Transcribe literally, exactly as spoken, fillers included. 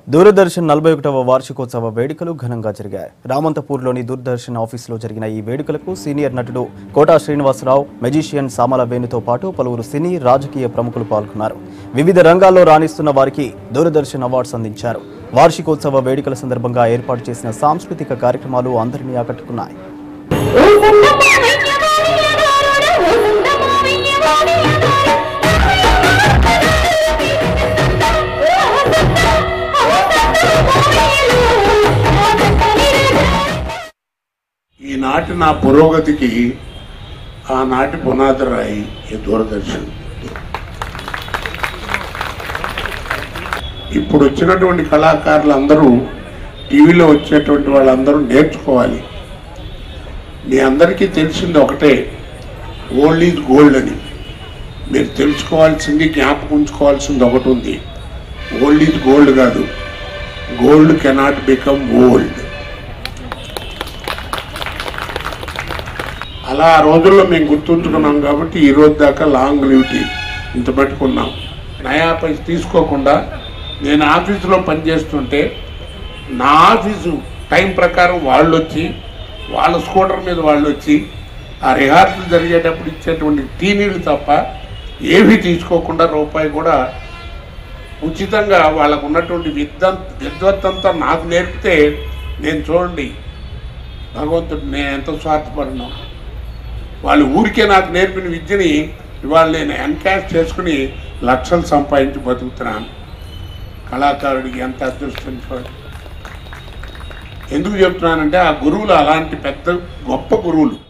దూరదర్శన్ నలభై ఒకటవ వార్షికోత్సవ వేడుకలు ఘనంగా జరిగాయి. రామంతపూర్లోని దూరదర్శన్ ఆఫీసులో జరిగిన ఈ వేడుకలకు సీనియర్ నటుడు కోటా శ్రీనివాసరావు, మెజిషియన్ సామల వేణుతో పాటు పలువురు సినీ రాజకీయ ప్రముఖులు పాల్గొన్నారు. వివిధ రంగాల్లో రాణిస్తున్న వారికి దూరదర్శన్ అవార్డ్స్ అందించారు. వార్షికోత్సవ వేడుకల సందర్భంగా ఏర్పాటు చేసిన సాంస్కృతిక కార్యక్రమాలు అందరినీ ఆకట్టుకున్నాయి. ఈనాటి నా పురోగతికి ఆనాటి పునాది రాయి ఈ దూరదర్శన్. ఇప్పుడు వచ్చినటువంటి కళాకారులు అందరూ, టీవీలో వచ్చేటువంటి వాళ్ళందరూ నేర్చుకోవాలి. మీ అందరికీ తెలిసింది ఒకటే, ఓల్డ్ ఈజ్ గోల్డ్ అని. మీరు తెలుసుకోవాల్సింది, జ్ఞాపకం ఉంచుకోవాల్సింది ఒకటి ఉంది. ఓల్డ్ ఈజ్ గోల్డ్ కాదు, గోల్డ్ కెనాట్ బికమ్ ఓల్డ్. అలా ఆ రోజుల్లో మేము గుర్తుంచుకున్నాం కాబట్టి ఈ రోజు దాకా లాంగ్ లివిటీ ఇంత పెట్టుకున్నాం. నయా పైస తీసుకోకుండా నేను ఆఫీసులో పనిచేస్తుంటే నా ఆఫీసు టైం ప్రకారం వాళ్ళు వచ్చి, వాళ్ళ స్కూటర్ మీద వాళ్ళు వచ్చి ఆ రిహార్సల్ జరిగేటప్పుడు ఇచ్చేటువంటి టీ నీళ్ళు తప్ప ఏమీ తీసుకోకుండా రూపాయి కూడా ఉచితంగా వాళ్ళకు ఉన్నటువంటి విద్వం విద్వత్తంతా నాకు నేర్పితే నేను చూడండి భగవంతుడు నేను ఎంత స్వార్థపడినా. వాళ్ళు ఊరికే నాకు నేర్పిన విద్యని ఇవాళ నేను ఎన్కాష్ చేసుకుని లక్షలు సంపాదించి బతుకుతున్నాను. కళాకారుడికి ఎంత అదృష్టం చూడండి. ఎందుకు చెప్తున్నానంటే ఆ గురువులు అలాంటి పెద్ద గొప్ప గురువులు.